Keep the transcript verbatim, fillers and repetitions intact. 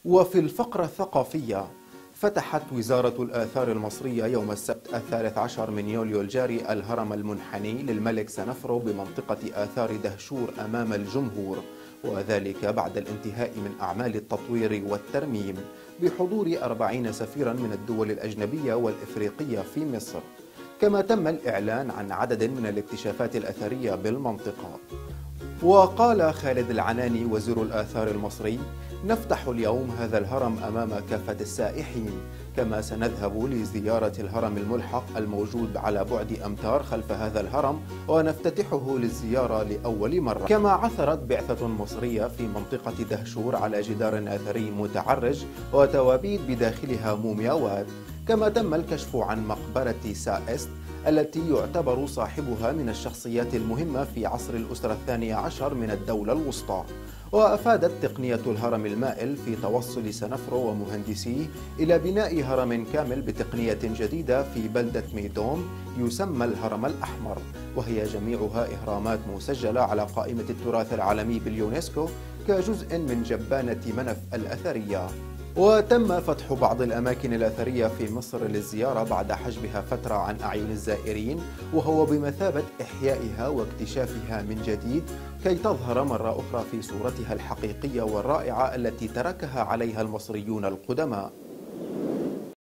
وفي الفقرة الثقافية، فتحت وزارة الآثار المصرية يوم السبت الثالث عشر من يوليو الجاري الهرم المنحني للملك سنفرو بمنطقة آثار دهشور أمام الجمهور، وذلك بعد الانتهاء من أعمال التطوير والترميم بحضور أربعين سفيرا من الدول الأجنبية والإفريقية في مصر. كما تم الإعلان عن عدد من الاكتشافات الأثرية بالمنطقة. وقال خالد العناني وزير الآثار المصري: نفتح اليوم هذا الهرم أمام كافة السائحين، كما سنذهب لزيارة الهرم الملحق الموجود على بعد أمتار خلف هذا الهرم ونفتتحه للزيارة لأول مرة. كما عثرت بعثة مصرية في منطقة دهشور على جدار أثري متعرج وتوابيت بداخلها مومياوات. كما تم الكشف عن مقبرة سائست التي يعتبر صاحبها من الشخصيات المهمة في عصر الأسرة الثانية عشر من الدولة الوسطى. وأفادت تقنية الهرم المائل في توصل سنفرو ومهندسيه إلى بناء هرم كامل بتقنية جديدة في بلدة ميدوم يسمى الهرم الأحمر، وهي جميعها إهرامات مسجلة على قائمة التراث العالمي باليونسكو كجزء من جبانة منف الأثرية. وتم فتح بعض الأماكن الأثرية في مصر للزيارة بعد حجبها فترة عن أعين الزائرين، وهو بمثابة إحيائها واكتشافها من جديد كي تظهر مرة أخرى في صورتها الحقيقية والرائعة التي تركها عليها المصريون القدماء.